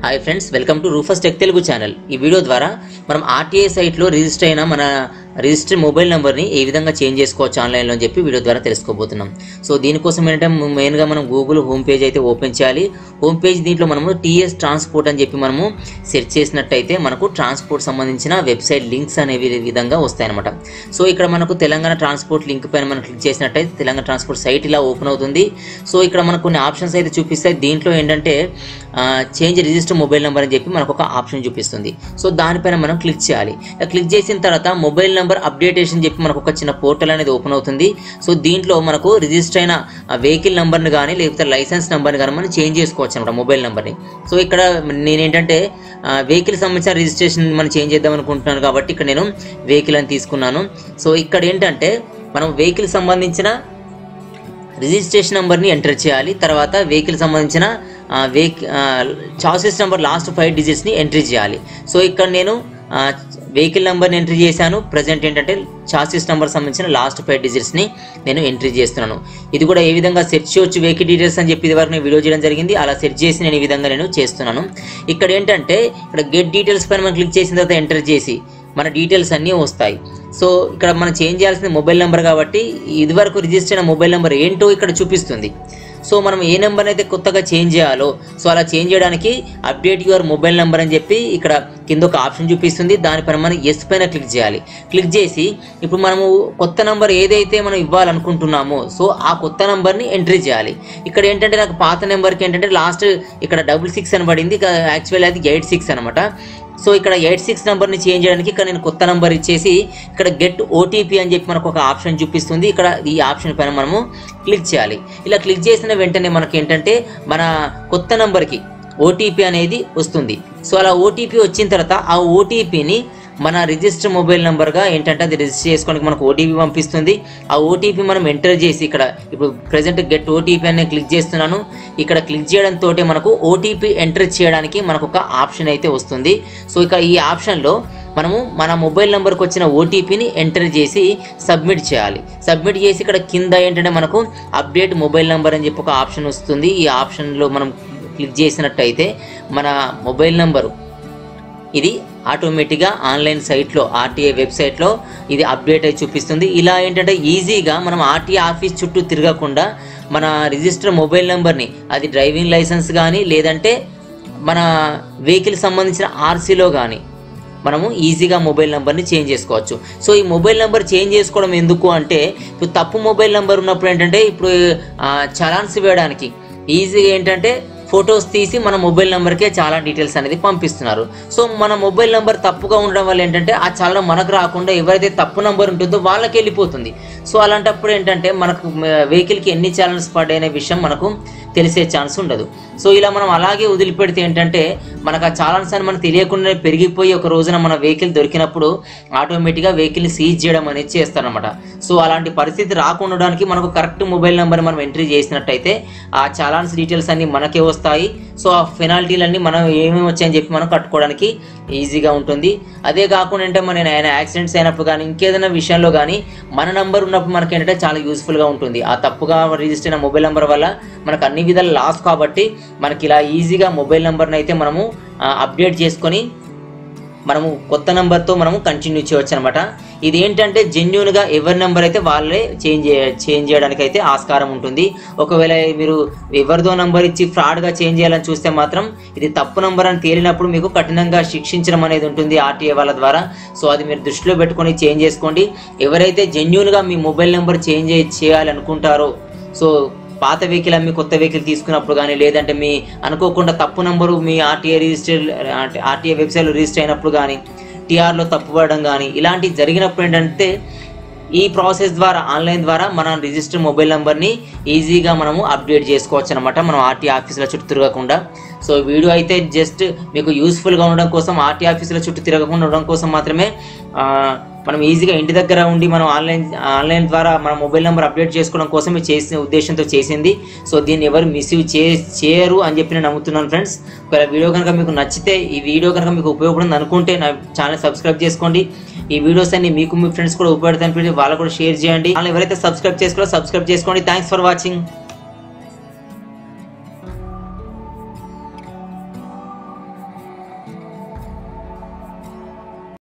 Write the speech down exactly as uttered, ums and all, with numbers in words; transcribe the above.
High friends welcome to Rufus tech Telugu channel. ఈ వీడియో ద్వారా మనం ఆర్టీఏ సైట్ లో రిజిస్టర్ అయిన మన రిజిస్టర్ మొబైల్ నంబర్ ని ఏ విధంగా చేంజ్ చేసుకోవచ్చు ఆన్లైన్ లో అని చెప్పి వీడియో ద్వారా తెలుసుకోబోతున్నాం। సో దీని కోసం ఏంటంటే మెయిన్ గా మనం గూగుల్ హోమ్ పేజ్ అయితే ఓపెన్ చేయాలి। హోమ్ పేజ్ దీంట్లో మనము టీఎస్ ట్రాన్స్పోర్ట్ అని చెప్పి మనము సెర్చ్ చేసినట్టయితే మనకు ట్రాన్స్పోర్ట్ సంబంధించిన వెబ్సైట్ లింక్స్ అనేవి విధంగా వస్తాయి అన్నమాట। సో ఇక్కడ మనకు తెలంగాణ ట్రాన్స్పోర్ట్ లింక్ పైన మనం క్లిక్ చేసినట్టయితే తెలంగాణ ట్రాన్స్పోర్ట్ సైట్ ఇలా ఓపెన్ అవుతుంది। సో ఇక్కడ మనకు కొన్ని ఆప్షన్స్ అయితే చూపిస్తాయి। దీంట్లో ఏంటంటే చేంజ్ రిజిస్టర్ మొబైల్ నెంబర్ అని చెప్పి మనకు ఒక ఆప్షన్ చూపిస్తుంది। సో దానిపైన మనం క్లిక్ చేయాలి। క్లిక్ చేసిన తర్వాత మొబైల్ నెంబర్ అప్డేటేషన్ చెప్పి మనకు ఒక చిన్న పోర్టల్ అనేది ఓపెన్ అవుతుంది। సో దీంట్లో మనకు రిజిస్టర్ అయిన వెహికల్ నెంబర్ని కానీ లేకపోతే లైసెన్స్ నెంబర్ని కానీ మనం చేంజ్ చేసుకోవచ్చు అనమాట మొబైల్ నెంబర్ని। సో ఇక్కడ నేనేంటంటే వెహికల్ సంబంధించిన రిజిస్ట్రేషన్ మనం చేంజ్ చేద్దాం అనుకుంటున్నాను కాబట్టి ఇక్కడ నేను వెహికల్ అని తీసుకున్నాను। సో ఇక్కడ ఏంటంటే మనం వెహికల్ సంబంధించిన రిజిస్ట్రేషన్ నెంబర్ని ఎంటర్ చేయాలి। తర్వాత వెహికల్ సంబంధించిన vehicle chassis number last five డిజిట్స్ని ఎంట్రీ చేయాలి। సో ఇక్కడ నేను వెహికల్ నెంబర్ని ఎంట్రీ చేశాను। ప్రజెంట్ ఏంటంటే చాసిస్ నెంబర్ సంబంధించిన లాస్ట్ ఫైవ్ డిజిట్స్ని నేను ఎంట్రీ చేస్తున్నాను। ఇది కూడా ఏ విధంగా సెర్చ్ చేయొచ్చు వెహికల్ డీటెయిల్స్ అని చెప్పి ఇది వరకు నేను వీడియో చేయడం జరిగింది। అలా సెర్చ్ చేసి నేను ఈ విధంగా నేను చేస్తున్నాను। ఇక్కడ ఏంటంటే ఇక్కడ గెట్ డీటెయిల్స్ పైన మనం క్లిక్ చేసిన తర్వాత ఎంటర్ చేసి మన డీటెయిల్స్ అన్నీ వస్తాయి। సో ఇక్కడ మనం చేంజ్ చేయాల్సిన మొబైల్ నెంబర్ కాబట్టి ఇదివరకు రిజిస్టర్ అయిన మొబైల్ నెంబర్ ఏంటో ఇక్కడ చూపిస్తుంది। సో మనం ఏ నెంబర్ అయితే కొత్తగా చేంజ్ చేయాలో సో అలా చేంజ్ చేయడానికి అప్డేట్ యువర్ మొబైల్ నెంబర్ అని చెప్పి ఇక్కడ కింద ఒక ఆప్షన్ చూపిస్తుంది। దానిపైన మనం ఎస్ పైన క్లిక్ చేయాలి। క్లిక్ చేసి ఇప్పుడు మనము కొత్త నెంబర్ ఏదైతే మనం ఇవ్వాలనుకుంటున్నామో సో ఆ కొత్త నెంబర్ని ఎంట్రీ చేయాలి। ఇక్కడ ఏంటంటే నాకు పాత నెంబర్కి ఏంటంటే లాస్ట్ ఇక్కడ డబుల్ సిక్స్ అని పడింది, యాక్చువల్ అది ఎయిట్ సిక్స్ అనమాట। సో ఇక్కడ ఎయిట్ సిక్స్ నెంబర్ని చేంజ్ చేయడానికి ఇక్కడ నేను కొత్త నెంబర్ ఇచ్చేసి ఇక్కడ గెట్ ఓటీపీ అని చెప్పి మనకు ఒక ఆప్షన్ చూపిస్తుంది। ఇక్కడ ఈ ఆప్షన్ పైన మనము క్లిక్ చేయాలి। ఇలా క్లిక్ చేసిన వెంటనే మనకి ఏంటంటే మన కొత్త నెంబర్కి ఓటీపీ అనేది వస్తుంది। సో అలా ఓటీపీ వచ్చిన తర్వాత ఆ ఓటీపీని మన రిజిస్టర్ మొబైల్ నెంబర్గా ఏంటంటే అది రిజిస్టర్ చేసుకోవడానికి మనకు ఓటీపీ పంపిస్తుంది। ఆ ఓటీపీ మనం ఎంటర్ చేసి ఇక్కడ ఇప్పుడు ప్రజెంట్ గెట్ ఓటీపీ అని క్లిక్ చేస్తున్నాను। ఇక్కడ క్లిక్ చేయడంతో మనకు ఓటీపీ ఎంటర్ చేయడానికి మనకు ఒక ఆప్షన్ అయితే వస్తుంది। సో ఇక ఈ ఆప్షన్లో మనము మన మొబైల్ నెంబర్కి వచ్చిన ఓటీపీని ఎంటర్ చేసి సబ్మిట్ చేయాలి। సబ్మిట్ చేసి ఇక్కడ కింద ఏంటంటే మనకు అప్డేట్ మొబైల్ నెంబర్ అని చెప్పి ఒక ఆప్షన్ వస్తుంది। ఈ ఆప్షన్లో మనం క్లిక్ చేసినట్టయితే మన మొబైల్ నెంబరు ఇది ఆటోమేటిక్గా ఆన్లైన్ సైట్లో ఆర్టీఏ వెబ్సైట్లో ఇది అప్డేట్ అయి చూపిస్తుంది। ఇలా ఏంటంటే ఈజీగా మనం ఆర్టీఏ ఆఫీస్ చుట్టూ తిరగకుండా మన రిజిస్టర్ మొబైల్ నెంబర్ని అది డ్రైవింగ్ లైసెన్స్ కానీ లేదంటే మన వెహికల్ సంబంధించిన ఆర్సీలో కానీ మనము ఈజీగా మొబైల్ నెంబర్ని చేంజ్ చేసుకోవచ్చు। సో ఈ మొబైల్ నెంబర్ చేంజ్ చేసుకోవడం ఎందుకు అంటే ఇప్పుడు తప్పు మొబైల్ నెంబర్ ఉన్నప్పుడు ఏంటంటే ఇప్పుడు చలాన్స్ వేయడానికి ఈజీగా ఏంటంటే ఫొటోస్ తీసి మన మొబైల్ నెంబర్కే చాలా డీటెయిల్స్ అనేది పంపిస్తున్నారు। సో మన మొబైల్ నెంబర్ తప్పుగా ఉండడం వల్ల ఏంటంటే ఆ చలనం మనకు రాకుండా ఎవరైతే తప్పు నెంబర్ ఉంటుందో వాళ్ళకి వెళ్ళిపోతుంది। సో అలాంటప్పుడు ఏంటంటే మనకు వెహికల్కి ఎన్ని ఛానల్స్ పడ్డాయనే విషయం మనకు తెలిసే ఛాన్స్ ఉండదు। సో ఇలా మనం అలాగే వదిలిపెడితే ఏంటంటే మనకు ఆ ఛానల్స్ అని మనకు తెలియకుండా పెరిగిపోయి ఒక రోజున మన వెహికల్ దొరికినప్పుడు ఆటోమేటిక్గా వెహికల్ని సీజ్ చేయడం అనేది చేస్తారనమాట। సో అలాంటి పరిస్థితి రాకుండడానికి మనకు కరెక్ట్ మొబైల్ నెంబర్ మనం ఎంట్రీ చేసినట్టయితే ఆ ఛానల్స్ డీటెయిల్స్ అన్ని మనకే వస్తాయి। సో ఆ పెనాల్టీలన్నీ మనం ఏమేమి వచ్చాయని చెప్పి మనం కట్టుకోవడానికి ఈజీగా ఉంటుంది। అదే కాకుండా అంటే మన ఆయన యాక్సిడెంట్స్ అయినప్పుడు కానీ ఇంకేదైనా విషయంలో కానీ మన నెంబర్ ఉన్నప్పుడు మనకి ఏంటంటే చాలా యూస్ఫుల్గా ఉంటుంది। ఆ తప్పుగా రిజిస్టర్ అయిన మొబైల్ నెంబర్ వల్ల మనకు అన్ని విధాల లాస్ కాబట్టి మనకి ఇలా ఈజీగా మొబైల్ నెంబర్ని అయితే మనము అప్డేట్ చేసుకొని మనము కొత్త నెంబర్తో మనము కంటిన్యూ చేయవచ్చు అనమాట। ఇది ఏంటంటే జెన్యూన్గా ఎవరి నెంబర్ అయితే వాళ్ళే చేంజ్ చేంజ్ చేయడానికి అయితే ఆస్కారం ఉంటుంది। ఒకవేళ మీరు ఎవరిదో నెంబర్ ఇచ్చి ఫ్రాడ్గా చేంజ్ చేయాలని చూస్తే మాత్రం ఇది తప్పు నెంబర్ అని తేలినప్పుడు మీకు కఠినంగా శిక్షించడం అనేది ఉంటుంది ఆర్టీఏ వాళ్ళ ద్వారా। సో అది మీరు దృష్టిలో పెట్టుకొని చేంజ్ చేసుకోండి। ఎవరైతే జెన్యూన్గా మీ మొబైల్ నెంబర్ చేంజ్ చేయాలనుకుంటారో సో పాత వెహికల్ అమ్మి కొత్త వెహికల్ తీసుకున్నప్పుడు కానీ లేదంటే మీ అనుకోకుండా తప్పు నెంబరు మీ ఆర్టీఏ రిజిస్టర్ ఆర్టీఏ వెబ్సైట్లో రిజిస్టర్ అయినప్పుడు కానీ టీఆర్లో తప్పుపడడం కానీ ఇలాంటివి జరిగినప్పుడు ఏంటంటే ఈ ప్రాసెస్ ద్వారా ఆన్లైన్ ద్వారా మన రిజిస్టర్ మొబైల్ నెంబర్ని ఈజీగా మనము అప్డేట్ చేసుకోవచ్చు అనమాట మనం ఆర్టీఏ ఆఫీసుల చుట్టూ తిరగకుండా। సో వీడియో అయితే జస్ట్ మీకు యూస్ఫుల్గా ఉండడం కోసం ఆర్టీఏ ఆఫీసుల చుట్టూ తిరగకుండా ఉండడం కోసం మాత్రమే మనం ఈజీగా ఇంటి దగ్గర ఉండి మనం ఆన్లైన్ ఆన్లైన్ ద్వారా మన మొబైల్ నెంబర్ అప్డేట్ చేసుకోవడం కోసం చేసిన ఉద్దేశంతో చేసింది। సో దీన్ని ఎవరు మిస్యూజ్ చే చేయరు అని చెప్పి నేను నమ్ముతున్నాను ఫ్రెండ్స్। ఒకవేళ వీడియో కనుక మీకు నచ్చితే ఈ వీడియో కనుక మీకు ఉపయోగపడుతుంది అనుకుంటే నా ఛానల్ సబ్స్క్రైబ్ చేసుకోండి। ఈ వీడియోస్ అన్ని మీకు మీ ఫ్రెండ్స్ కూడా ఉపయోగపడతాయి, వాళ్ళకు కూడా షేర్ చేయండి। ఎవరైతే సబ్స్క్రైబ్ చేసుకోవాలో సబ్స్క్రైబ్ చేసుకోండి। Thanks for watching.